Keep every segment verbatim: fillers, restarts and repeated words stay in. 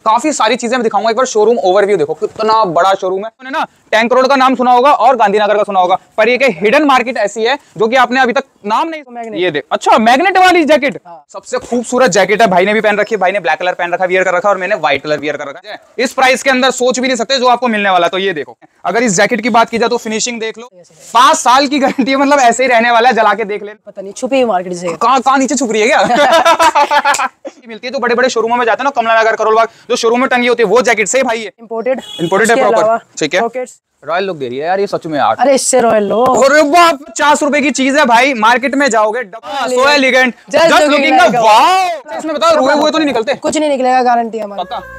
काफी सारी चीजें मैं दिखाऊंगा। एक बार शोरूम ओवरव्यू देखो, कितना बड़ा शोरूम है ना। टैंक रोड का नाम सुना होगा और गांधीनगर का सुना होगा, पर ये हिडन मार्केट ऐसी है जो कि आपने अभी तक नाम नहीं सुना। ये देख, अच्छा मैग्नेट वाली जैकेट, हाँ। सबसे खूबसूरत जैकेट है, भाई ने भी पहन रखी है, भाई ने ब्लैक कलर पहन रखा, वियर कर रखा, और मैंने व्हाइट कलर वियर कर रखा है। इस प्राइस के अंदर सोच भी नहीं सकते जो आपको मिलने वाला। तो ये देखो, अगर इस जैकेट की बात की जाए तो फिनिशिंग देख लो, पांच साल की गारंटी है, मतलब ऐसे ही रहने वाला है, जला के देख ले। पता नहीं छुपी मार्केट से कहां नीचे छुप रही है क्या? मिलती है जो बड़े बड़े शोरूमों में जाते हैं ना, कमला नगर, करोल बाग, जो शोरूम में टंगी होती है वो जैकेट से भाई है, इंपोर्टेड इंपोर्टेड है प्रॉपर, ठीक है। रॉयल लुक दे रही है यार ये सच में यार। अरे इससे रॉयल लो, अरे वाह, पचास रुपए की चीज है भाई, मार्केट में जाओगे so elegant, just looking wow. इसमें बताओ रुए हुए तो नहीं निकलते? कुछ नहीं निकलेगा, गारंटी है हमारी, पक्का।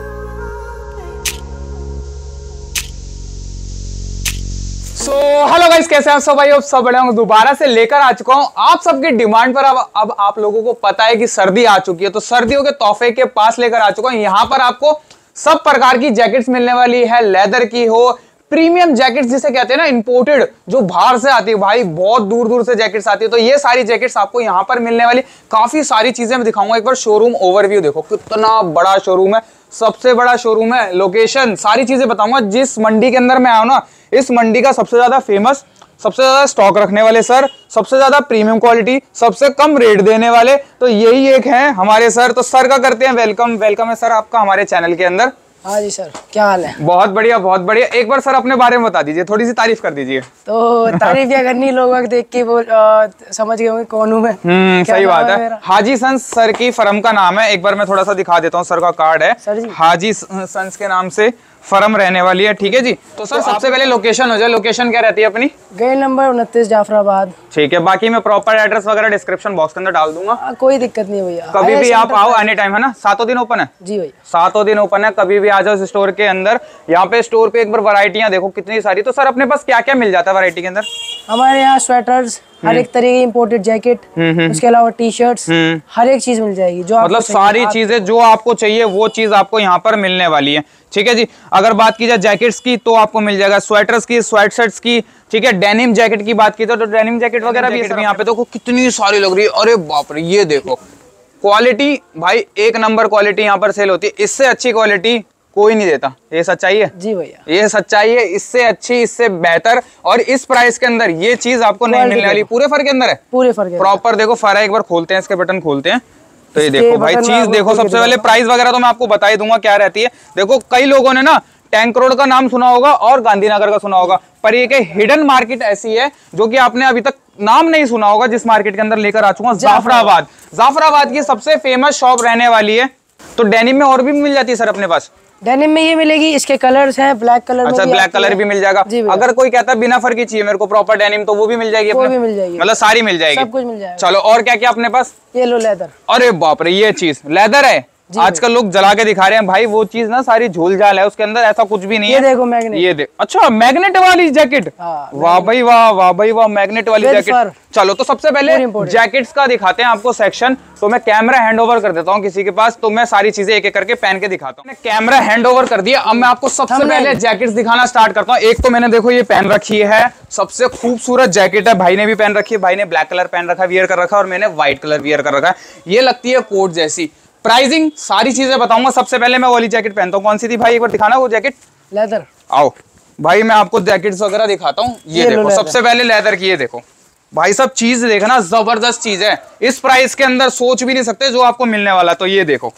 सो हेलो गाइस, कैसे हैं आप सब भाई? अब सब बड़े होंगे, दोबारा से लेकर आ चुका हूं आप सबकी डिमांड पर। अब अब आप लोगों को पता है कि सर्दी आ चुकी है, तो सर्दियों के तोहफे के पास लेकर आ चुका हूं। यहाँ पर आपको सब प्रकार की जैकेट्स मिलने वाली है, लेदर की हो, प्रीमियम जैकेट्स जिसे कहते हैं ना, इंपोर्टेड, जो बाहर से आती है भाई, बहुत दूर दूर से जैकेट्स आती है। तो ये सारी जैकेट्स आपको यहाँ पर मिलने वाली, काफी सारी चीजें मैं दिखाऊंगा। एक बार शोरूम ओवरव्यू देखो, कितना बड़ा शोरूम है, सबसे बड़ा शोरूम है, लोकेशन, सारी चीजें बताऊंगा। जिस मंडी के अंदर मैं आया हूं ना, इस मंडी का सबसे ज्यादा फेमस, सबसे ज्यादा स्टॉक रखने वाले सर, सबसे ज्यादा प्रीमियम क्वालिटी, सबसे कम रेट देने वाले, तो यही एक हैं हमारे सर। तो सर का करते हैं वेलकम। वेलकम है सर आपका हमारे चैनल के अंदर। हाँ जी सर, क्या हाल है? बहुत बढ़िया, बहुत बढ़िया। एक बार सर अपने बारे में बता दीजिए, थोड़ी सी तारीफ कर दीजिए। तो तारीफ क्या करनी, लोग देख के वो आ, समझ गए होंगे कौन हूँ मैं। हम्म, सही बात है, है। हाजी सन्स सर की फर्म का नाम है। एक बार मैं थोड़ा सा दिखा देता हूँ, सर का कार्ड है, सर जी। हाजी सन्स के नाम से फर्म रहने वाली है, ठीक है जी। तो सर तो सबसे पहले लोकेशन हो जाए, लोकेशन क्या रहती है अपनी? गेट नंबर उनतीस जाफराबाद, ठीक है। बाकी मैं प्रॉपर एड्रेस वगैरह डिस्क्रिप्शन बॉक्स के अंदर डाल दूंगा। आ, कोई दिक्कत नहीं भैया, कभी भी आप आओ, एनी टाइम, है ना। सातों दिन ओपन है जी भैया, सातों दिन ओपन है, कभी भी आ जाओ इस स्टोर के अंदर। यहाँ पे स्टोर पे एक बार वैरायटियां देखो कितनी सारी। तो सर अपने पास क्या क्या मिल जाता है वैरायटी के अंदर? हमारे यहाँ स्वेटर्स, हर एक तरह की इंपोर्टेड जैकेट, उसके अलावा टी शर्ट्स, हर एक चीज मिल जाएगी, जो मतलब सारी चीजें जो आपको चाहिए वो चीज आपको यहाँ पर मिलने वाली है, ठीक है जी। अगर बात की जाए जैकेट्स की तो आपको मिल जाएगा स्वेटर्स की, स्वेट शर्ट्स की, ठीक है। डेनिम जैकेट की बात की तो डेनिम जैकेट वगैरह भी यहाँ पे देखो कितनी सारी लग रही है। अरे बाप रे, ये देखो क्वालिटी भाई, एक नंबर क्वालिटी यहाँ पर सेल होती है। इससे अच्छी क्वालिटी कोई नहीं देता, ये सच्चाई है जी भैया, ये सच्चाई है। इससे अच्छी, इससे बेहतर, और इस प्राइस के अंदर ये चीज आपको नहीं मिलने वाली। पूरे फर के अंदर है, पूरे फर के प्रॉपर देखो फर है। एक बार खोलते हैं, इसके बटन खोलते हैं तो ये देखो भाई चीज देखो। सबसे पहले प्राइस वगैरह तो मैं आपको बता ही दूंगा क्या रहती है। देखो कई लोगों ने ना टैंक रोड का नाम सुना होगा और गांधीनगर का सुना होगा, पर ये हिडन मार्केट ऐसी है जो कि आपने अभी तक नाम नहीं सुना होगा, जिस मार्केट के अंदर लेकर आ चुका हूं। जाफराबाद, जाफराबाद की सबसे फेमस शॉप रहने वाली है। तो डेनिम में और भी मिल जाती है सर अपने पास? डेनिम में ये मिलेगी, इसके कलर्स हैं, ब्लैक कलर। अच्छा, ब्लैक कलर भी मिल जाएगा। अगर कोई कहता है बिना फर की चाहिए मेरे को प्रॉपर डेनिम, तो वो भी मिल जाएगी, वो भी मिल जाएगी, मतलब सारी मिल जाएगी, सब कुछ मिल जाएगा। चलो, और क्या क्या अपने पास? ये लो लेदर। अरे बाप रे, ये चीज लेदर है। आजकल लोग जला के दिखा रहे हैं भाई, वो चीज ना सारी झोल जाल है, उसके अंदर ऐसा कुछ भी नहीं है। ये देखो मैग्नेट, ये देख, अच्छा मैग्नेट वाली जैकेट, वाह भाई वाह, वाह भाई वाह, मैग्नेट वाली जैकेट। चलो, तो सबसे पहले जैकेट्स का दिखाते हैं आपको सेक्शन। तो मैं कैमरा हैंड ओवर कर देता हूँ किसी के पास, तो मैं सारी चीजें एक एक करके पहन के दिखाता हूँ। कैमरा हैंड ओवर कर दिया, अब मैं आपको सबसे पहले जैकेट्स दिखाना स्टार्ट करता हूँ। एक तो मैंने देखो ये पहन रखी है, सबसे खूबसूरत जैकेट है, भाई ने भी पहन रखी है, भाई ने ब्लैक कलर पहन रखा, वियर कर रखा, और मैंने व्हाइट कलर वियर कर रखा है। ये लगती है कोट जैसी। प्राइसिंग सारी चीजें बताऊंगा। सबसे पहले मैं वाली जैकेट पहनता हूँ, कौन सी थी भाई, एक बार दिखाना वो जैकेट। लेदर। आओ भाई मैं आपको जैकेट्स वगैरह दिखाता हूँ। ये, ये देखो, सबसे पहले लेदर की, ये देखो भाई सब चीज देखना, जबरदस्त चीज है। इस प्राइस के अंदर सोच भी नहीं सकते जो आपको मिलने वाला। तो ये देखो,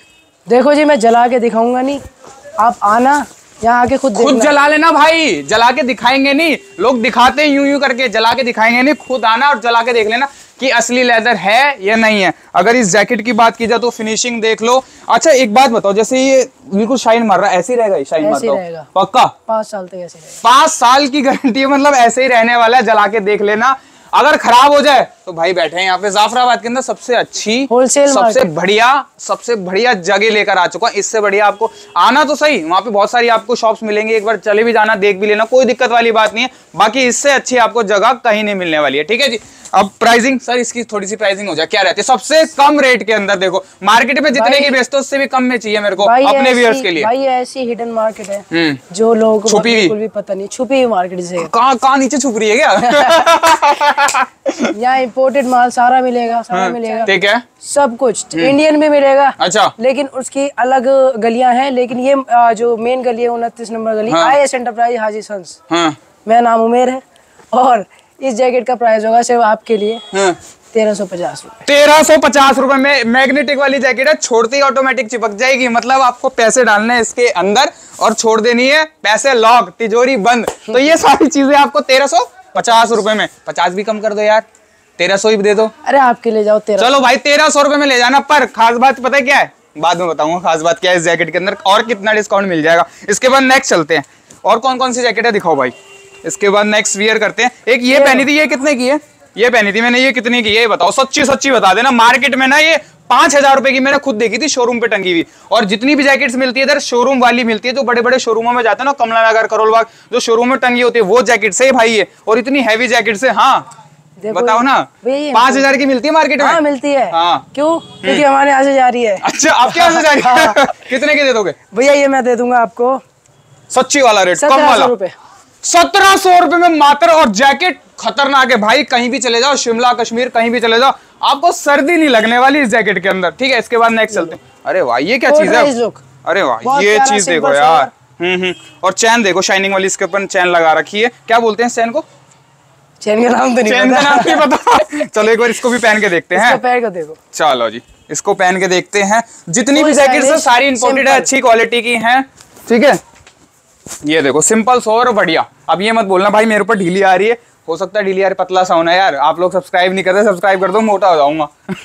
देखो जी, मैं जला के दिखाऊंगा नहीं, आप आना यहाँ आके खुद खुद जला लेना भाई, जला के दिखाएंगे नहीं, लोग दिखाते हैं यूं यूं करके, जला के दिखाएंगे नहीं। खुद आना और जला के देख लेना कि असली लेदर है या नहीं है। अगर इस जैकेट की बात की जाए तो फिनिशिंग देख लो। अच्छा एक बात बताओ, जैसे ये बिल्कुल शाइन मार रहा है, ऐसे ही रहेगा? शाइन मारता है पक्का, पांच साल तक ऐसे रहेगा, पांच साल की गारंटी है, मतलब ऐसे ही रहने वाला है। जला के देख लेना, अगर खराब हो जाए तो भाई बैठे हैं यहाँ पे जाफराबाद के अंदर सबसे अच्छी होलसेल, सबसे बढ़िया, सबसे बढ़िया जगह लेकर आ चुका हूं। इससे बढ़िया आपको आना तो सही, वहां पे बहुत सारी आपको शॉप्स मिलेंगी, एक बार चले भी जाना, देख भी लेना, कोई दिक्कत वाली बात नहीं है। बाकी इससे अच्छी आपको जगह कहीं नहीं मिलने वाली है, ठीक है जी। अब प्राइसिंग सर इसकी थोड़ी सी प्राइसिंग हो जाए, क्या रहती है सबसे कम रेट के अंदर? देखो मार्केट में जितने की बेचते हो उससे भी कम में चाहिए मेरे को अपने व्यूअर्स के लिए। भाई ऐसी हिडन मार्केट है जो लोगों को बिल्कुल भी पता नहीं, छुपी हुई मार्केट से। कहाँ कहाँ नीचे छुप रही है क्या? यहाँ इम्पोर्टेड माल सारा मिलेगा, सारा मिलेगा, ठीक है, सब कुछ इंडियन भी मिलेगा। अच्छा, लेकिन उसकी अलग गलियां हैं, लेकिन ये जो मेन गली है उनतीस नंबर गली, I S enterprise Haji sons, मेरा नाम उमेर है। और इस जैकेट का प्राइस होगा सिर्फ आपके लिए तेरह सौ पचास रुपए। तेरह सौ पचास रुपए में मैग्नेटिक वाली जैकेट है, छोड़ती ही ऑटोमेटिक चिपक जाएगी। मतलब आपको पैसे डालने हैं इसके अंदर और छोड़ देनी है, पैसे लॉक, तिजोरी बंद। तो ये सारी चीजें आपको तेरह सौ पचास रुपए में, पचास भी कम कर दो यार, तेरह सौ ही दे दो। अरे आपके ले जाओ तेरह। चलो भाई तेरह सौ रुपए में ले जाना। पर खास बात पता है क्या है, बाद में बताऊंगा खास बात क्या है इस जैकेट के अंदर और कितना डिस्काउंट मिल जाएगा। इसके बाद नेक्स्ट चलते हैं, और कौन कौन सी जैकेट है दिखाओ भाई। इसके बाद नेक्स्ट वियर करते हैं। एक ये पहनी थी, ये कितने की है? ये पहनी थी मैंने, ये कितने की है ये बताओ, सच्ची सच्ची बता देना। मार्केट में ना ये पांच हजार रुपए की मैंने खुद देखी थी शोरूम पे टंगी हुई। और जितनी भी जैकेट्स मिलती है इधर शोरूम वाली मिलती है, जो बड़े बड़े शोरूमों में जाते हैं ना, कमला नगर, करोल बाग, जो शोरूम में टंगी होती है वो जैकेट से भाई है। और इतनी हैवी जैकेट से, हाँ बताओ ना, पांच हजार की मिलती है मार्केट में? हाँ मिलती है। हाँ क्यों? क्योंकि हमारे यहाँ से जा रही है। अच्छा, आपके यहाँ से जा रही है? कितने की दे दोगे भैया? ये मैं दे दूंगा आपको सच्ची वाला रेट, कम वाला, सत्रह सौ रुपए में मात्र। और जैकेट खतरनाक है भाई, कहीं भी चले जाओ, शिमला कश्मीर कहीं भी चले जाओ, आपको सर्दी नहीं लगने वाली इस जैकेट के अंदर। ठीक है, इसके बाद नेक्स्ट चलते हैं। अरे वाह ये क्या चीज है? अरे वाह ये चीज देखो यार, हम्म हम्म और चैन देखो शाइनिंग वाली, इसके ऊपर चैन लगा रखी है। क्या बोलते हैं चैन को? चैन का नाम तो नहीं चैन का नाम नहीं पता। चलो एक बार इसको भी पहन के देखते हैं। इसको पहन के देखो। चलो जी, इसको पहन के देखते हैं। जितनी भी जैकेट्स है सारी इंपोर्टेड है, अच्छी क्वालिटी की हैं। ठीक है, ये देखो सिंपल सोवर बढ़िया। अब ये मत बोलना भाई मेरे ऊपर ढीली आ रही है, हो सकता है ढीली यार पतला सा होना यार। आप लोग सब्सक्राइब नहीं करते, सब्सक्राइब कर दो, मोटा हो जाऊंगा।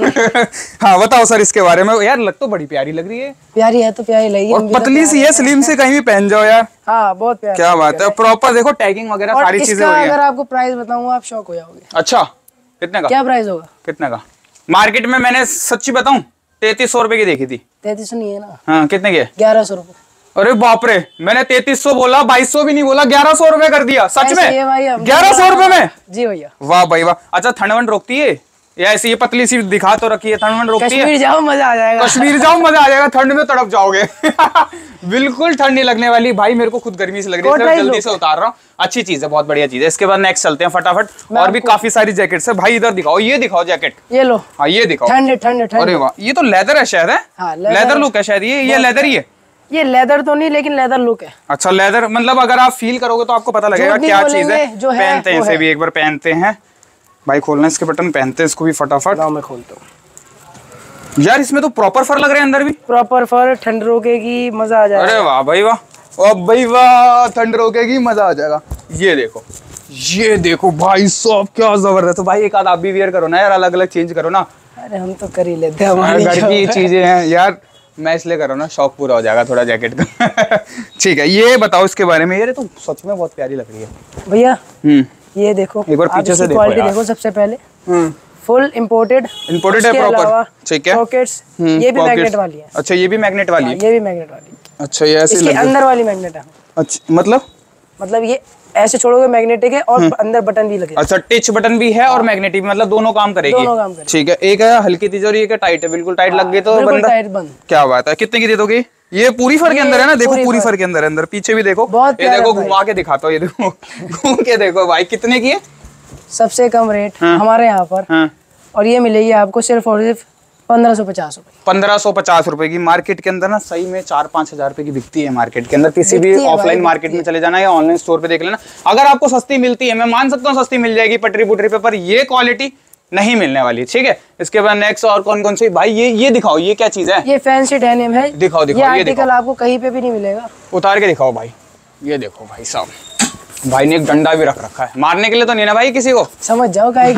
हाँ बताओ सर इसके बारे में। यार लग तो बड़ी प्यारी लग रही है। प्यारी है तो प्यारी लगी, और पतली सी है, स्लिम से कहीं भी पहन जाओ यार। हाँ बहुत प्यारी, क्या बात है। प्रॉपर देखो टैगिंग वगैरह सारी चीजें हुई है। अगर आपको प्राइस बताऊं आप शॉक हो जाओगे। अच्छा कितने का? क्या प्राइस होगा? कितने का? मार्केट में मैंने सच्ची बताऊं तैतीस सौ रुपए की देखी थी। तैतीस सौ नहीं है ना? हाँ कितने की? ग्यारह सौ रुपए। अरे बाप रे, मैंने तैतीस सौ बोला, बाईस सौ भी नहीं बोला, ग्यारह सौ रुपए कर दिया। सच में ग्यारह सौ रुपए में? जी भैया। वाह भाई वाह। अच्छा ठंड वंड रोकती है या ऐसी ये पतली सी दिखा तो रखी है, ठंड वंड रोकती है? कश्मीर जाओ मजा आ जाएगा। कश्मीर जाओ मजा आ जाएगा, ठंड में तड़प जाओगे। बिल्कुल ठंड नहीं लगने वाली भाई, मेरे को खुद गर्मी से लग रही है, जल्दी से उतार रहा हूँ। अच्छी चीज है, बहुत बढ़िया चीज है। इसके बाद नेक्स्ट चलते हैं फटाफट। और भी काफी सारी जैकेट्स है भाई, इधर दिखाओ, ये दिखाओ जैकेट, ये लो। हाँ ये दिखाओ। ठंड ठंड ठंड। अरे वाह, ये तो लेदर है शायद है, लेदर लुक है शायद, ये ये लेदर ही है। ये लेदर तो नहीं लेकिन लेदर लुक है। अच्छा लेदर, मतलब अगर आप फील करोगे तो आपको पता लगेगा क्या चीज है। पहनते हैं इसे भी एक बार, पहनते हैं भाई। खोलना इसके बटन, पहनते हैं इसको भी फटाफट। मैं खोलता हूँ यार, इसमें तो प्रॉपर फर लग रहे हैं अंदर भी। प्रॉपर फर, ठंड रोकेगी, मजा आ जाएगा। अरे वाह भाई वाह, ओ भाई वाह, ठंड रोकेगी, मजा आ जाएगा। ये देखो, ये देखो भाई साहब क्या जबरदस्त। तो भाई एक आध आप भी वेयर करो ना यार, अलग अलग चेंज करो ना। अरे हम तो कर ही लेते हैं, हमारे घर की चीजें हैं यार, मैं इसलिए कर रहा हूँ ना, शौक पूरा हो जाएगा थोड़ा जैकेट का। ठीक है, ये बताओ इसके बारे में। ये तो सच में बहुत प्यारी लग रही है भैया। हम्म ये देखो एक बार पीछे से देखो क्वालिटी देखो सबसे पहले। फुल इंपोर्टेड, इंपोर्टेड है प्रॉपर। ठीक है, पॉकेट्स ये भी मैग्नेट वाली है। अच्छा ये भी मैग्नेट वाली है? ये भी मैग्नेट वाली है। अच्छा ये ऐसे इसके अंदर वाली मैग्नेट है। अच्छा मतलब मतलब ये ऐसे छोड़ोगे मैग्नेटिक है और अंदर बटन भी लगेगा। अच्छा टच बटन भी है और मैग्नेटिक, मतलब दोनों काम करेगी। दोनों काम करेगी। ठीक है, एक है हल्की तिजोरी, एक है टाइट है, बिल्कुल टाइट लग गई तो बंदा टाइट बंद। क्या बात है। कितने की दे दोगे? ये पूरी फर के अंदर है ना, देखो पूरी फर के अंदर, अंदर पीछे भी देखो, ये देखो घुमा के दिखाता हूँ, ये देखो घूम के देखो भाई। कितने की है? सबसे कम रेट हमारे यहाँ पर, और ये मिलेगी आपको सिर्फ और सिर्फ पंद्रह सौ पचास रुपए। पंद्रह सौ पचास रुपए की। मार्केट के अंदर ना सही में चार पांच हजार रुपए की बिकती है मार्केट के अंदर। किसी भी ऑफलाइन मार्केट में चले जाना या ऑनलाइन स्टोर पे देख लेना, अगर आपको सस्ती मिलती है, मैं मान सकता हूँ सस्ती मिल जाएगी पटरी पुटरी पे, पर ये क्वालिटी नहीं मिलने वाली। ठीक है, इसके बाद नेक्स्ट और कौन कौन सी भाई? ये ये दिखाओ, ये क्या चीज है? ये फैंसी डेनिम है। दिखाओ दिखाओ, ये आर्टिकल आपको कहीं पे भी नहीं मिलेगा। उतार के दिखाओ भाई। ये देखो भाई साहब, भाई ने एक डंडा भी रख रखा है, मारने के लिए तो नहीं ना भाई किसी को, समझ जाओ काहे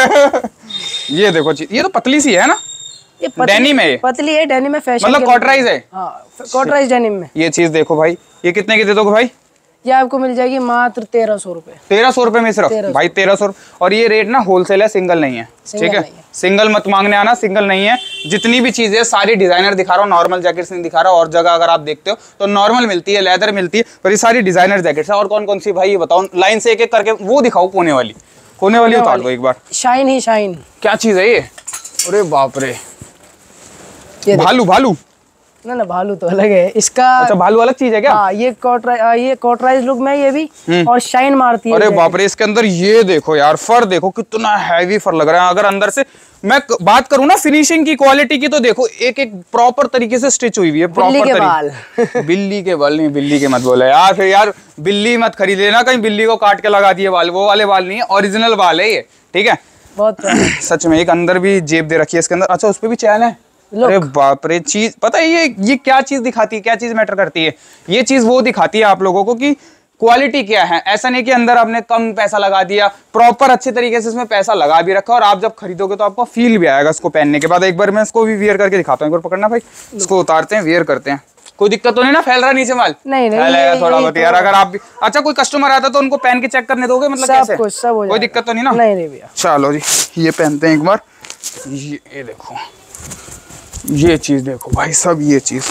की। ये देखो चीज, ये तो पतली सी है ना, ये डेनिम है, पतली है, डेनिम में फैशन, मतलब कॉटराइज है। हाँ कॉटराइज डेनिम में। ये चीज देखो भाई, ये कितने की दे दोगे भाई? ये आपको मिल जाएगी मात्र तेरह सौ रुपए। तेरह सौ रुपए में सिर्फ भाई, तेरह सौ। और ये रेट ना होलसेल है, सिंगल नहीं है। ठीक है, सिंगल मत मांगने आना, सिंगल नहीं है। जितनी भी चीजें सारी डिजाइनर दिखा रहा हूँ, नॉर्मल जैकेट्स नहीं दिखा रहा। और जगह अगर आप देखते हो तो नॉर्मल मिलती है, लेदर मिलती है, पर ये सारी डिजाइनर जैकेट्स है। और कौन कौन सी भाई ये बताओ, लाइन से एक एक करके वो दिखाओ। पुणे वाली, कोने वाली उतार दो एक बार। शाइन ही शाइन। क्या चीज है ये? अरे बाप रे, भालू भालू? ना ना भालू तो अलग है इसका। अच्छा भालू अलग चीज है क्या? हाँ ये कॉटरा ये कॉटराइज लुक में ये भी और शाइन मारती है। अरे बाप रे, इसके अंदर ये देखो यार, फर देखो कितना हैवी फर लग रहा है। अगर अंदर से मैं बात करूं ना फिनिशिंग की, क्वालिटी की, तो देखो एक एक प्रॉपर तरीके से स्टिच हुई हुई है। बिल्ली के बाल बिल्ली के बाल नहीं, बिल्ली के मत बोले यार, फिर यार बिल्ली मत खरीद लेना कहीं, बिल्ली को काट के लगा दिए बाल, वो वाले बाल नहीं है, ओरिजिनल बाल है ये, ठीक है। बहुत सच में। एक अंदर भी जेब दे रखी है इसके अंदर। अच्छा उस पे भी चैन है। अरे बाप रे, चीज पता है ये ये क्या चीज दिखाती है, क्या चीज मैटर करती है? ये चीज वो दिखाती है आप लोगों को कि क्वालिटी क्या है। ऐसा नहीं कि अंदर आपने कम पैसा लगा दिया, प्रॉपर अच्छे तरीके से इसमें पैसा लगा भी रखा, और आप जब खरीदोगे तो आपको फील भी आएगा इसको पहनने के बाद। एक बार मैं इसको भी वियर करके दिखाता हूँ, एक बार पकड़ना भाई, इसको उतारते हैं, वियर करते हैं। कोई दिक्कत तो नहीं ना, फैल रहा नीचे माल? नहीं नहीं, फैलेगा थोड़ा बहुत यार। अगर आप भी अच्छा कोई कस्टमर आता तो उनको पहन के चेक करने दोगे, मतलब कैसे? सब कुछ सब हो कोई दिक्कत तो नहीं ना? नहीं नहीं भैया। चलो जी, ये पहनते हैं एक बार। ये, ये देखो, ये चीज देखो भाई, सब ये चीज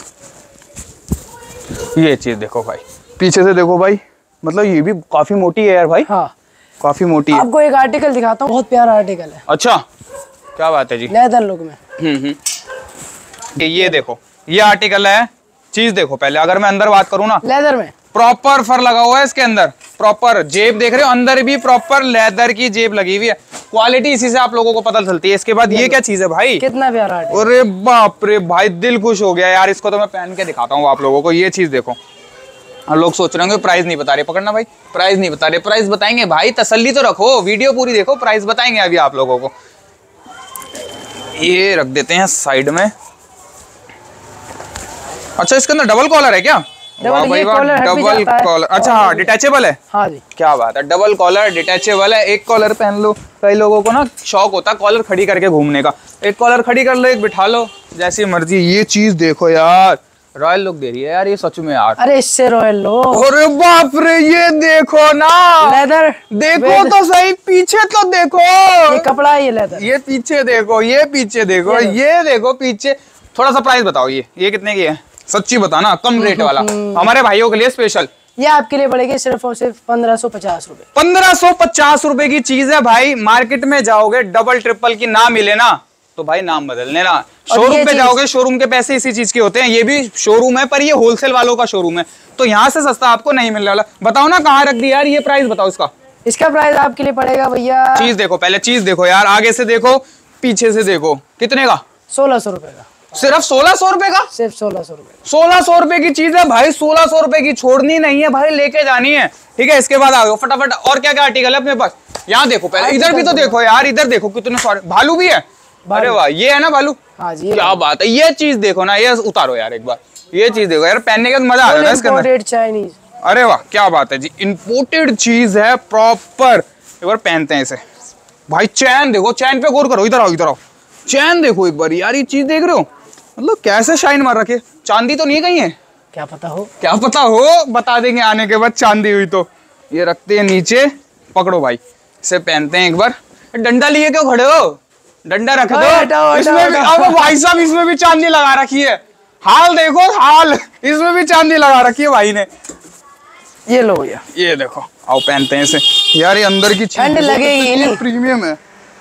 ये चीज देखो भाई, पीछे से देखो भाई, मतलब ये भी काफी मोटी है यार भाई। हाँ काफी मोटी है। आपको एक आर्टिकल दिखाता हूँ, बहुत प्यारा आर्टिकल है। अच्छा क्या बात है जी। लेदर लुक में। हम्म हम्म ये देखो, ये आर्टिकल है, चीज देखो पहले। अगर मैं अंदर बात करूँ ना, लेदर में प्रॉपर फर लगा हुआ है इसके अंदर, प्रॉपर जेब देख रहे हो, अंदर भी प्रॉपर लेदर की जेब लगी हुई है। क्वालिटी इसी से आप लोगों को पता चलती है। इसके बाद ये क्या चीज है भाई? कितना प्यारा आर्टिकल। अरे बाप रे भाई, दिल खुश हो गया यार। इसको तो मैं पहन के दिखाता हूँ आप लोगों को। ये चीज देखो, और लोग सोच रहे होंगे प्राइस नहीं बता रहे, पकड़ना भाई, प्राइस नहीं बता रहे। प्राइस बताएंगे भाई, तसल्ली तो रखो, वीडियो पूरी देखो, प्राइस बताएंगे अभी आप लोगों को। ये रख देते हैं साइड में। अच्छा इसके अंदर डबल कॉलर है क्या? डबल भाई कॉलर, डबल कॉलर। अच्छा हाँ, डिटैचेबल है। हाँ जी, क्या बात है, डबल कॉलर डिटैचेबल है। एक कॉलर पहन लो, कई लोगों को ना शौक होता है कॉलर खड़ी करके घूमने का। एक कॉलर खड़ी कर लो, एक बिठा लो, जैसी मर्जी। ये चीज देखो यार, रॉयल लुक दे रही है यार ये सच में यार। अरे इससे रॉयल लो। अरे बाप रे, ये देखो ना, लेदर देखो तो सही, पीछे तो देखो, ये कपड़ा है, ये लेदर। ये पीछे देखो, ये पीछे देखो, ये देखो पीछे। थोड़ा सा प्राइस बताओ, ये ये कितने की है? सच्ची बताना, कम रेट वाला, हमारे भाइयों के लिए स्पेशल। ये आपके लिए पड़ेगी सिर्फ और सिर्फ पंद्रह सौ पचास रूपए। पंद्रह सौ पचास रूपए की चीज है भाई। मार्केट में जाओगे डबल ट्रिपल की ना मिले ना, तो भाई नाम बदल लेना। शोरूम पे जाओगे, शोरूम के पैसे इसी चीज के होते हैं। ये भी शोरूम है, पर ये होलसेल वालों का शोरूम है, तो यहाँ से सस्ता आपको नहीं मिलने वाला। बताओ ना कहाँ रख दिया यार, ये प्राइस बताओ इसका। इसका प्राइस आपके लिए पड़ेगा भैया, चीज देखो पहले, चीज देखो यार, आगे से देखो, पीछे से देखो, कितने का? सोलह सौ रुपए का। सिर्फ सोलह सौ रुपए का? सिर्फ सोलह सौ रुपए। सोलह सौ रुपए की चीज है भाई, सोलह सौ रुपए की, छोड़नी नहीं है भाई, लेके जानी है, ठीक है। इसके बाद आ गए फटाफट, और क्या क्या आर्टिकल है अपने पास? यहाँ देखो पहले, इधर भी तो देखो यार, इधर देखो कितने सारे भालू भी है। अरे वाह, ये है ना भालू? हाँ जी, क्या बात है। ये चीज देखो ना, ये उतारो यार एक बार, ये चीज देखो यार, पहनने के मजा आ रहा है इसके अंदर। चाइनीज। अरे वाह क्या बात है जी, इंपोर्टेड चीज है प्रॉपर। एक बार पहनते हैं इसे भाई। चैन देखो, चैन पे गौर करो, इधर आओ, इधर आओ, चैन देखो एक बार यार, ये चीज देख रहे हो, मतलब कैसे शाइन मार रखे। चांदी तो नहीं कहीं है? क्या पता हो, क्या पता हो, बता देंगे आने के बाद चांदी हुई तो। ये रखते हैं नीचे, पकड़ो भाई, इसे पहनते हैं एक बार। डंडा लिए क्यों खड़े हो? डंडा रख दो इसमें भी। अब भाई साहब इसमें भी चांदी लगा रखी है, हाल देखो हाल, इसमें भी चांदी लगा रखी है भाई ने। ये लो भैया, ये देखो, आओ पहनते हैं इसे यार। ये अंदर की चीज ठंड लगेगी नहीं, प्रीमियम है।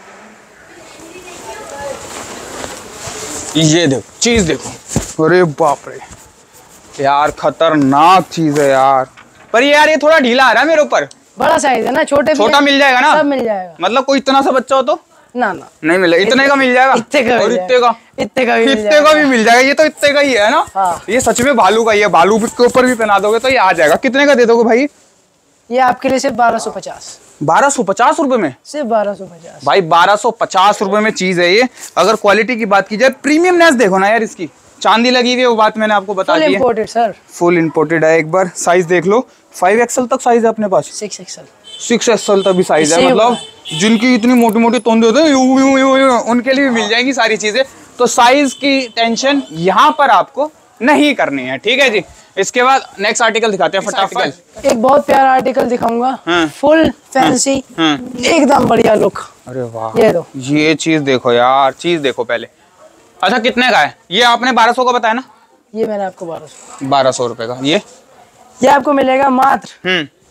ये देखो चीज देखो, अरे बाप रे यार, खतरनाक चीज है यार। पर ये यार ये थोड़ा ढीला आ रहा है मेरे ऊपर। बड़ा साइज है ना, छोटे छोटा मिल जाएगा ना? सब मिल जाएगा। मतलब कोई इतना सा बच्चा हो तो ना ना नहीं मिलेगा, इतने का मिल जाएगा। इतने का और इतने का इतने का इतने का भी मिल जाएगा। ये तो इतने का ही है ना? हाँ। ये सच में भालू का ही है, भालू के ऊपर भी पहना दोगे तो ये आ जाएगा। कितने का दे दोगे भाई? ये आपके लिए सिर्फ बारह सौ पचास। बारह सौ पचास रुपए में? सिर्फ बारह सौ पचास भाई, बारह सौ पचास रुपए में चीज है ये। अगर क्वालिटी की बात की जाए, प्रीमियमनेस देखो ना यार इसकी, चांदी लगी हुई है, वो बात मैंने आपको बता दी है। इंपोर्टेड सर, फुल इंपोर्टेड है। एक बार साइज देख लो, फाइव एक्सएल तक साइज है अपने पास, सिक्स एक्सएल सिक्स एक्सएल तक भी साइज है। मतलब जिनकी इतनी मोटी मोटी तोंदे होते हैं, यू यू यू यू, उनके लिए भी मिल जाएंगी सारी चीजें। तो साइज की टेंशन यहाँ पर आपको नहीं करनी है, ठीक है जी। इसके बाद नेक्स्ट आर्टिकल दिखाते हैं फटाफट। एक बहुत प्यारा आर्टिकल दिखाऊंगा, फुल फैंसी, एकदम बढ़िया लुक। अरे वाह, ये दो, ये चीज देखो यार, चीज देखो पहले। अच्छा कितने का है ये? आपने बारह सौ का बताया ना? ये मैंने आपको बारह सौ बारह सौ रुपए का। ये ये आपको मिलेगा मात्र हम्म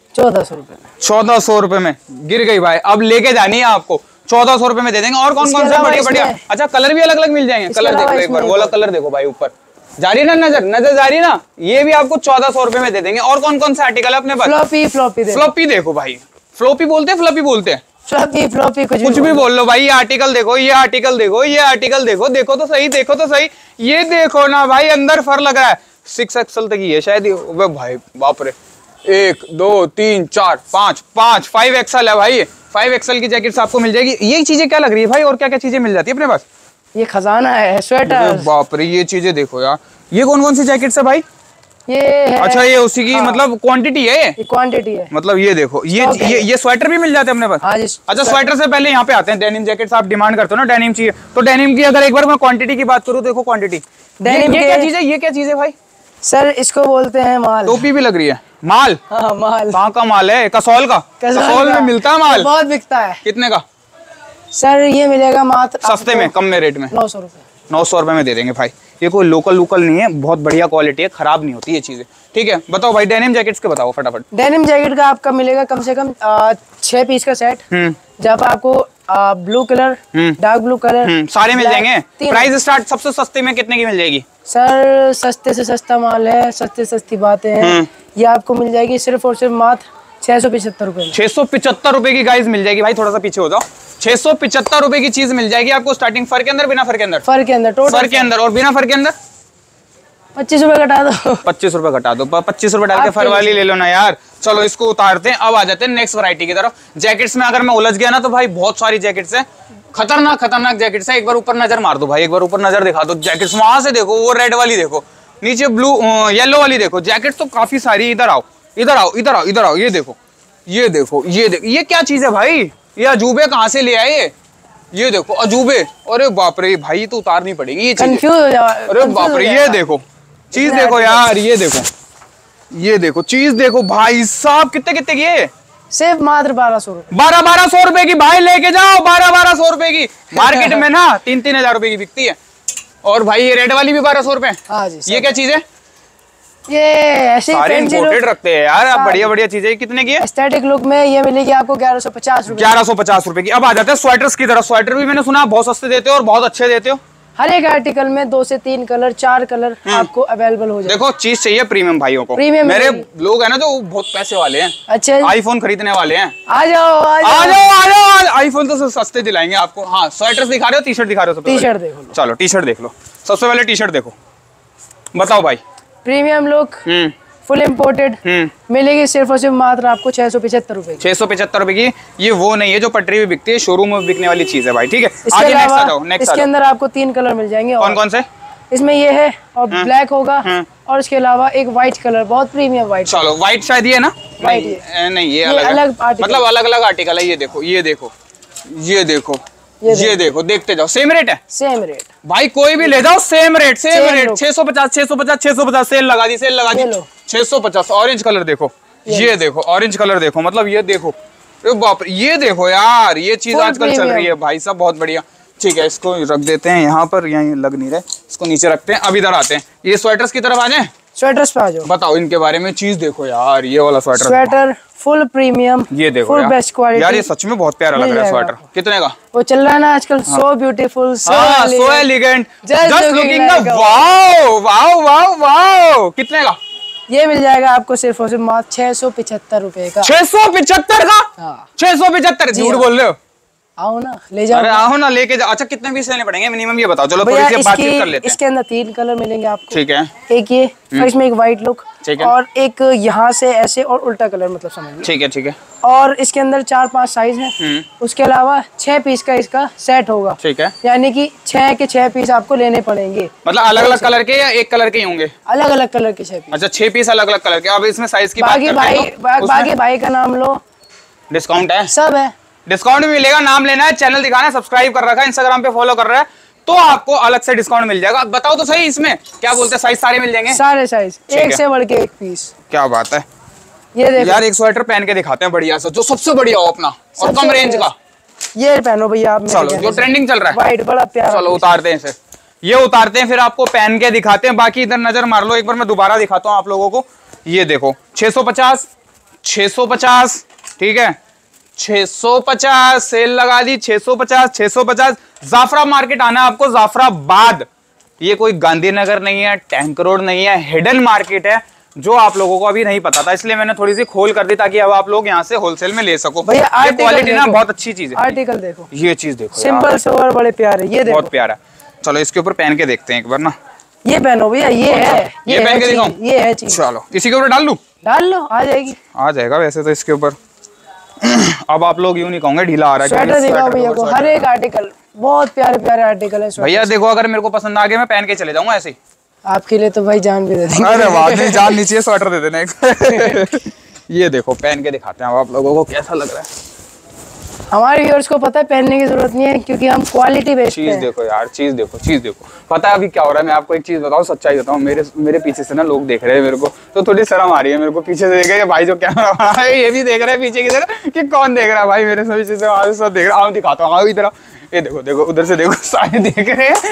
चौदह सौ रुपए में। चौदह सौ रुपए में गिर गई भाई, अब लेके जानी है आपको, चौदह सौ रुपए में दे देंगे। और कौन कौन से बढ़िया बढ़िया, अच्छा कलर भी अलग अलग मिल जाएंगे। कलर देखो एक बार, वो वाला कलर देखो भाई, ऊपर जा रही ना नजर, नजर जा रही ना, ये भी आपको चौदह सौ रुपए में दे देंगे। और कौन कौन से आर्टिकल है अपने पास? फ्लॉपी फ्लॉपी फ्लॉपी देखो भाई, फ्लॉपी बोलते हैं फ्लॉपी बोलते हैं, फ्लॉपी फ्लॉपी कुछ, कुछ भी बोल लो भाई। ये आर्टिकल देखो, ये आर्टिकल देखो, ये आर्टिकल देखो, देखो तो सही, देखो तो सही, ये देखो ना भाई, अंदर फर लग रहा है। सिक्स एक्सल तक ही है शायद ये भाई, बाप रे, एक दो तीन चार पांच पांच फाइव एक्सल है भाई। फाइव एक्सल की जैकेट्स आपको मिल जाएगी। ये चीजें क्या लग रही है भाई, और क्या क्या चीजें मिल जाती है अपने पास? ये खजाना है, स्वेटर। बाप रे, ये चीजें देखो यार, ये कौन कौन सी जैकेट्स है भाई? ये है, अच्छा ये उसी की, हाँ। मतलब क्वांटिटी है ये, क्वांटिटी है, मतलब ये देखो, ये ये ये स्वेटर भी मिल जाते हैं अपने पास। हाँ, अच्छा स्वेटर से पहले यहाँ पे आते हैं डेनिम जैकेट्स। आप डिमांड करते हो ना डेनिम चाहिए, तो डेनिम की अगर एक बार मैं क्वांटिटी की बात करूँ, देखो क्वांटिटी, डेनिम ये क्या चीज है, ये क्या चीज है भाई? सर इसको बोलते हैं माल। टोपी भी लग रही है, माल? हाँ माल। कहाँ का माल है? कसौल का? कसौल में मिलता है माल? बहुत बिकता है। कितने का सर? ये मिलेगा मात्र सस्ते में, कम में रेट में, नौ सौ रुपए। नौ सौ रुपए में दे देंगे भाई। ये कोई लोकल लोकल नहीं है, बहुत बढ़िया क्वालिटी है, खराब नहीं होती ये चीजें। ठीक है, बताओ भाई डेनिम जैकेट्स के बताओ फटाफट। डेनिम जैकेट का आपका मिलेगा कम से कम छह पीस का सेट, जब आपको blue colour, dark blue colour सारे मिल जाएंगे। प्राइस स्टार्ट सबसे सस्ते में कितने की मिल जाएगी? सर सस्ते से सस्ता माल है, सस्ते सस्ती बातें हैं, ये आपको मिल जाएगी सिर्फ और सिर्फ मात्र छह सौ पिछहत्तर रुपए। छह सौ पिछहत्तर रुपए की गाइस मिल जाएगी भाई, थोड़ा सा पीछे हो जाओ। छह सौ पिछहत्तर रुपए की चीज मिल जाएगी आपको स्टार्टिंग। फर के अंदर, बिना फर के अंदर? फर के अंदर, टोटल फर के अंदर। और बिना फर के अंदर पच्चीस रुपए घटा दो। पच्चीस रुपए घटा दो, पच्चीस रुपए डाल के फर वाली ले लो ना यार। चलो इसको उतारते हैं, अब आ जाते हैं नेक्स्ट वैरायटी की तरफ। जैकेट्स में अगर मैं उलझ गया ना तो भाई बहुत सारी जैकेट्स हैं, खतरनाक खतरनाक जैकेट्स है। एक बार ऊपर नजर मार दो भाई, एक बार ऊपर नजर दिखा दो जैकेट्स। वहां से देखो, वो रेड वाली देखो, नीचे ब्लू येलो वाली देखो, जैकेट्स तो काफी सारी। इधर आओ, इधर आओ, इधर आओ, इधर आओ, ये देखो, ये देखो, ये देखो, ये क्या चीज है भाई? ये अजूबे कहाँ से ले आए ये? ये देखो अजूबे, अरे बाप रे भाई, तो उतारनी पड़ेगी ये चीज। अरे बाप रे, ये देखो चीज देखो यार, ये देखो, ये देखो चीज देखो भाई साहब, कितने कितने की है? सिर्फ मात्र बारह सौ रुपए। बारह बारह सौ रुपए की भाई, लेके जाओ। बारह बारह सौ रुपए की मार्केट में ना तीन तीन हजार रुपए की बिकती है। और भाई ये रेड वाली भी बारह सौ रुपए। हाँ जी। ये क्या चीज है? ये ऐसे सारे इंपोर्टेड रखते हैं यार आप, बढ़िया बढ़िया चीजें। कितने की है? एस्थेटिक लुक में ये मिलेगी आपको ग्यारह सौ पचास रुपए। ग्यारह सौ पचास रुपए की। अब आ जाते हैं स्वेटर्स की तरफ। स्वेटर भी मैंने सुना बहुत सस्ते देते हो और बहुत अच्छे देते हो। हर एक आर्टिकल में दो से तीन कलर, चार कलर आपको अवेलेबल हो जाए। देखो चीज चाहिए प्रीमियम भाइयों को। प्रीमियम मेरे लोग है ना जो बहुत पैसे वाले हैं, अच्छा आईफोन खरीदने वाले हैं, आ जाओ आ जाओ आ जाओ आ जाओ। आईफोन तो सस्ते दिलाएंगे आपको। हाँ स्वेटर्स दिखा रहे हो, टी शर्ट दिखा रहे हो? टी शर्ट देखो, चलो टी शर्ट देख लो। सबसे पहले टी शर्ट देखो, बताओ भाई। प्रीमियम लुक, फुल इम्पोर्टेड मिलेगी सिर्फ और सिर्फ मात्र आपको छह सौ पिछहत्तर रुपए। छह सौ पिछहत्तर रुपए की। ये वो नहीं है जो पटरी में बिकती है, शोरूम में बिकने वाली चीज है भाई। ठीक है, आगे नेक्स्ट आ जाओ। नेक्स्ट इसके अंदर आपको तीन कलर मिल जाएंगे। कौन कौन से? इसमें ये है और ब्लैक होगा, और इसके अलावा एक व्हाइट कलर, बहुत प्रीमियम व्हाइट। चलो व्हाइट शायद ये ना? नहीं, नहीं ये अलग अलग मतलब अलग अलग आर्टिकल है। ये देखो, ये देखो, ये देखो, ये देखो, देखते जाओ। सेम रेट है? सेम रेट भाई, कोई भी ले जाओ सेम रेट, सेम रेट। छह सौ पचास, छह सौ पचास, छह सौ पचास। सेल लगा दी, सेल लगा दी। छह सौ पचास। ऑरेंज कलर देखो, ये देखो ऑरेंज कलर देखो, मतलब ये देखो, बाप रे, ये देखो यार, ये चीज आजकल चल रही है भाई साहब, बहुत बढ़िया। ठीक है, इसको रख देते हैं यहाँ पर, यहाँ लग नहीं रहे, इसको नीचे रखते हैं। अब इधर आते हैं, ये स्वेटर्स की तरफ आ जाए। स्वेटर्स पे आ जाओ, बताओ इनके बारे में। चीज देखो यार, ये वाला स्वेटर, स्वेटर फुल प्रीमियम, ये देखो फुल बेस्ट क्वालिटी यार, ये सच में बहुत प्यारा लग रहा है स्वेटर। कितने का? वो चल रहा है ना आजकल, so beautiful, so elegant, just looking wow wow wow wow. कितने का? ये मिल जाएगा आपको सिर्फ और सिर्फ मात्र छह सौ पिछहत्तर रुपए का। छह सौ पिछहत्तर का? छह सौ पिछहत्तर? झूठ बोल रहे हो। आओ ना, ले जाओ। अरे आओ ना, लेके जाओ। अच्छा कितने पीस लेने पड़ेंगे मिनिमम, ये बताओ। चलो थोड़ी सी बातचीत कर लेते हैं। इसके अंदर तीन कलर मिलेंगे आपको। ठीक है, एक ये, और इसमें एक व्हाइट लुक, और एक यहाँ से ऐसे और उल्टा कलर, मतलब समझिए। ठीक है, ठीक है। और इसके अंदर चार पांच साइज है। उसके अलावा छह पीस का इसका सेट होगा। ठीक है, यानी कि छह के छह पीस आपको लेने पड़ेंगे। मतलब अलग अलग कलर के या एक कलर के होंगे? अलग अलग कलर के छह पीस। अच्छा छह पीस अलग अलग कलर के। अब इसमें साइज की बात करते हैं। बाकी भाई का नाम लो, डिस्काउंट है, सब है, डिस्काउंट भी मिलेगा। नाम लेना है, चैनल दिखाना है, सब्सक्राइब कर रखा है, इंस्टाग्राम पे फॉलो कर रहा है, तो आपको अलग से डिस्काउंट मिल जाएगा। बताओ तो सही, इसमें क्या बोलते हैं, साइज सारे मिल जाएंगे? सारे साइज, एक से बढ़ के एक पीस। क्या बात है। ये देखो यार, एक स्वेटर पहन के दिखाते हैं बढ़िया सा, जो सबसे बढ़िया हो अपना और कम रेंज का। ये पहनो भैया आप, चलो जो ट्रेंडिंग चल रहा है, व्हाइट, बड़ा प्यारा। चलो उतारते हैं इसे, ये उतारते हैं, फिर आपको पहन के दिखाते हैं। बाकी इधर नजर मार लो एक बार, मैं दोबारा दिखाता हूँ आप लोगों को। ये देखो छह सौ पचास, छह सौ पचास, ठीक है, छह सौ पचास सेल लगा दी, छह सौ पचास, छह सौ पचास। जाफरा मार्केट आना है आपको, जाफराबाद। ये कोई गांधीनगर नहीं है, टैंक रोड नहीं है, हिडन मार्केट है जो आप लोगों को अभी नहीं पता था, इसलिए मैंने थोड़ी सी खोल कर दी ताकि अब आप लोग यहाँ से होलसेल में ले सको। भैया क्वालिटी ना बहुत अच्छी चीज है। आर्टिकल देखो, ये चीज देखो, सिंपल सोवर बड़े प्यारे, ये देखो बहुत प्यारा। चलो इसके ऊपर पहन के देखते हैं एक बार ना। ये पहनो भैया, ये है, ये, ये पहन के दिखाऊं? ये है चीज। चलो इसी के ऊपर डाल लूं? डाल लो, आ जाएगी। आ जाएगा वैसे तो इसके ऊपर। अब आप लोग यूं नहीं कहोगे ढीला आ रहा है। स्वेटर दिखाओ भैया को, हर एक आर्टिकल बहुत प्यारे प्यारे आर्टिकल है। भैया देखो, अगर मेरे को पसंद आ गया मैं पहन के चले जाऊंगा ऐसे ही। आपके लिए तो भाई जान भी दे देंगे। अरे बात नहीं, जान नहीं चाहिए, स्वेटर दे देना एक। ये देखो पहन के दिखाते हैं आप लोगों को कैसा लग रहा है। हमारे व्यूअर्स को पता है पहनने की जरूरत नहीं है, क्योंकि हम क्वालिटी बेचते हैं। चीज देखो यार, चीज देखो, चीज देखो। पता है अभी क्या हो रहा है? मैं आपको एक चीज बताऊं, सच्चाई बताऊं, मेरे मेरे पीछे से ना लोग देख रहे हैं मेरे को, तो थोड़ी शर्म आ रही है मेरे को। पीछे से देख रहे हैं भाई, जो कैमरा वाला है ये भी देख रहा है पीछे की तरफ कि कौन देख रहा है भाई मेरे से पीछे से। वहां से सब देख रहा हूं, दिखाता हूं इधर। ये देखो देखो, उधर से देखो, सारे देख रहे हैं,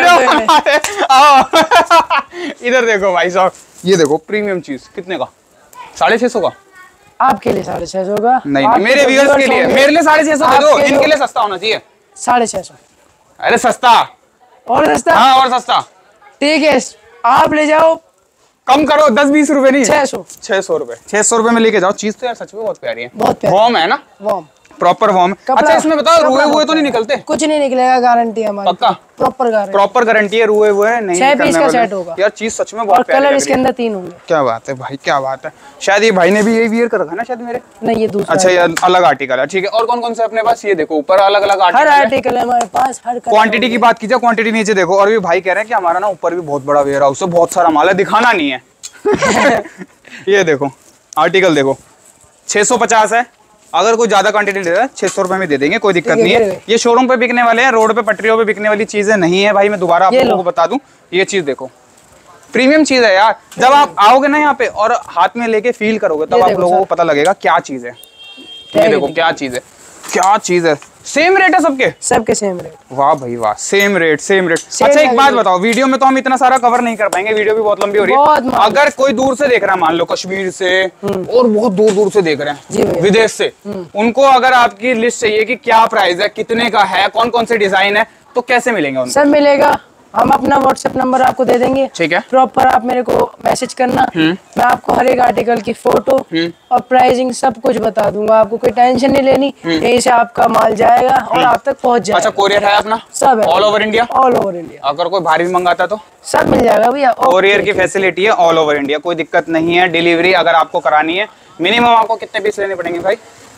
इधर देखो भाई साहब। ये देखो प्रीमियम चीज, कितने का? साढ़े छह सौ का। आपके लिए साढ़े छह सौ का? नहीं नहीं, मेरे व्यूअर्स के लिए, मेरे लिए साढ़े छह सौ दे दो, इनके लिए सस्ता होना चाहिए। साढ़े छह सौ? अरे सस्ता और सस्ता? हाँ और सस्ता। ठीक है, आप ले जाओ, कम करो, दस बीस रुपए नहीं, छह सौ छह सौ रुपए छह सौ रुपए में लेके जाओ। चीज तो यार सच में बहुत प्यारी है, बहुत प्यारी। वॉर्म है ना, वॉर्म, प्रॉपर वॉर्म। अच्छा इसमें बताओ, रुए हुए तो नहीं निकलते? कुछ नहीं निकलेगा, गारंटी है हमारी, पक्का प्रॉपर गारंटी, प्रॉपर गारंटी है, रुए हुए नहीं छह पीस का सेट होगा यार। चीज सच में बहुत और प्यारी कलर लग इसके रही है। अंदर तीन होंगे। क्या बात है भाई, क्या बात है। शायद ये भाई ने भी यही वियर कर रखा है ना शायद मेरे। नहीं ये दूसरा। अच्छा ये अलग आर्टिकल है, ठीक है। और कौन कौन से अपने पास? ये देखो ऊपर अलग अलग हर आर्टिकल है हमारे पास, हर क्वांटिटी की बात कीजिए, क्वांटिटी नीचे देखो। और भी भाई कह रहे हैं कि हमारा ना ऊपर भी बहुत बड़ा वेयर हाउस है, बहुत सारा माल है, दिखाना नहीं है। ये देखो आर्टिकल देखो, छह सौ पचास है। अगर कोई ज्यादा क्वांटिटी ले रहा है छह सौ रुपए में दे देंगे, कोई दिक्कत नहीं है। ये शोरूम पे बिकने वाले हैं, रोड पे पटरियों पे बिकने वाली चीजें नहीं है भाई। मैं दोबारा आप लोगों को बता दूं, ये चीज देखो प्रीमियम चीज है यार। जब आप आओगे ना यहाँ पे और हाथ में लेके फील करोगे, तब आप लोगों को पता लगेगा क्या चीज है। ये देखो क्या चीज है, क्या चीज है। सेम रेट है सबके? सबके सेम रेट। वाह भाई वाह, सेम रेट सेम रेट। अच्छा एक बात बताओ, वीडियो में तो हम इतना सारा कवर नहीं कर पाएंगे, वीडियो भी बहुत लंबी हो रही है। अगर कोई दूर से देख रहा है, मान लो कश्मीर से और बहुत दूर दूर से देख रहे हैं, विदेश से, उनको अगर आपकी लिस्ट चाहिए कि क्या प्राइस है, कितने का है, कौन कौन से डिजाइन है, तो कैसे मिलेंगे उनको? सब मिलेगा, हम अपना व्हाट्सएप नंबर आपको दे देंगे, ठीक है। प्रॉपर आप मेरे को मैसेज करना, मैं आपको हर एक आर्टिकल की फोटो और प्राइसिंग सब कुछ बता दूंगा। आपको कोई टेंशन नहीं लेनी, यहीं से आपका माल जाएगा और आप तक पहुंच जाएगा। अच्छा कोरियर है अपना? सब है, all over India. All over India. अगर कोई भारी भी मंगाता तो सब मिल जाएगा भैया, कोरियर की फैसिलिटी है ऑल ओवर इंडिया, कोई दिक्कत नहीं है। डिलीवरी अगर आपको करानी है, मिनिमम आपको कितने पीस लेने पड़ेंगे भाई?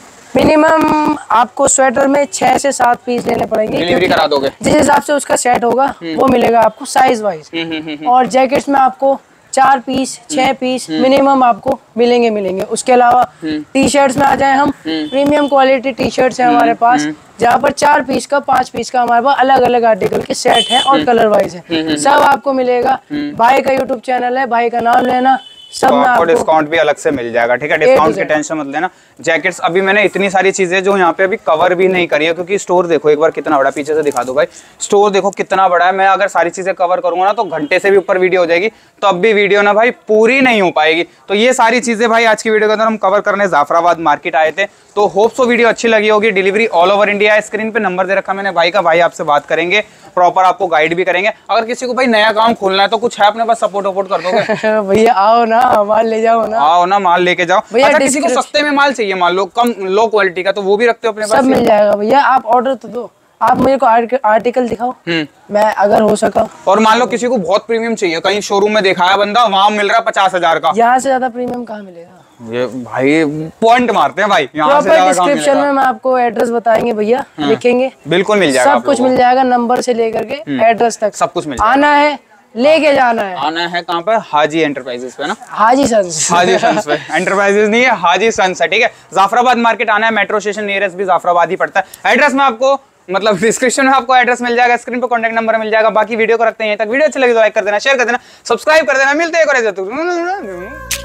मिनिमम आपको स्वेटर में छह से सात पीस लेने पड़ेंगे। डिलीवरी करा दोगे? जिस हिसाब से उसका सेट होगा वो मिलेगा आपको साइज वाइज। और जैकेट्स में आपको चार पीस, छह पीस मिनिमम आपको मिलेंगे मिलेंगे उसके अलावा टी शर्ट्स में आ जाए हम, प्रीमियम क्वालिटी टी शर्ट्स है हमारे पास, जहाँ पर चार पीस का, पांच पीस का हमारे पास अलग अलग आर्टिकल के सेट है और कलर वाइज है। सब आपको मिलेगा। भाई का यूट्यूब चैनल है, भाई का नाम लेना, सब तो आपको डिस्काउंट भी अलग से मिल जाएगा, ठीक है। डिस्काउंट की टेंशन मत लेना। जैकेट्स अभी मैंने इतनी सारी चीजें जो यहाँ पे अभी कवर भी नहीं करी है, क्योंकि स्टोर देखो एक बार कितना बड़ा, पीछे से दिखा दो भाई, स्टोर देखो कितना बड़ा है। मैं अगर सारी चीजें कवर करूंगा ना तो घंटे से भी ऊपर वीडियो हो जाएगी, तो अब भी वीडियो ना भाई पूरी नहीं हो पाएगी। तो ये सारी चीजें भाई आज की वीडियो के अंदर हम कवर करने जाफराबाद मार्केट आए थे। तो होप सो वीडियो अच्छी लगी होगी। डिलीवरी ऑल ओवर इंडिया है, स्क्रीन पे नंबर दे रखा मैंने भाई का, भाई आपसे बात करेंगे, प्रॉपर आपको गाइड भी करेंगे। अगर किसी को भाई नया काम खोलना है तो कुछ है अपने पास, सपोर्ट वपोर्ट कर दोगे? भैया आओ ना, माल ले जाओ ना। आओ ना, माल लेके जाओ। अच्छा किसी को सस्ते में माल चाहिए, मान लो कम लो क्वालिटी का, तो वो भी रखते हो अपने पास? सब मिल जाएगा भैया, आप ऑर्डर तो दो, आप मेरे को आर्टिकल दिखाओ, मैं अगर हो सका। और मान लो किसी को बहुत प्रीमियम चाहिए, कहीं शोरूम में देखा है बंदा, वहां मिल रहा है पचास हजार का, यहाँ से ज्यादा प्रीमियम कहाँ मिलेगा? ये भाई पॉइंट मारते हैं भाई, यहाँ से ज्यादा डिस्क्रिप्शन में मैं आपको एड्रेस बताएंगे भैया, लिखेंगे, बिल्कुल मिल जाएगा, सब कुछ मिल जाएगा, नंबर से लेकर के एड्रेस तक सब कुछ मिल जाएगा। आना है, लेके जाना है। आना है कहाँ पे? हाजी एंटरप्राइजेस पे ना, हाजी सन्स, हाजी सन्स पे, एंटरप्राइजेस नहीं है, हाजी सन्स है, ठीक है। जाफराबाद मार्केट आना है, मेट्रो स्टेशन नियरेस्ट भी जाफराबाद ही पड़ता है। एड्रेस में आपको मतलब डिस्क्रिप्शन में आपको एड्रेस मिल जाएगा, स्क्रीन पे कॉन्टैक्ट नंबर मिल जाएगा। बाकी वीडियो को रखते हैं यहीं तक। वीडियो अच्छी लगी तो लाइक कर देना, शेयर कर देना, सब्सक्राइब कर देना। मिलते हैं एक और ऐसे।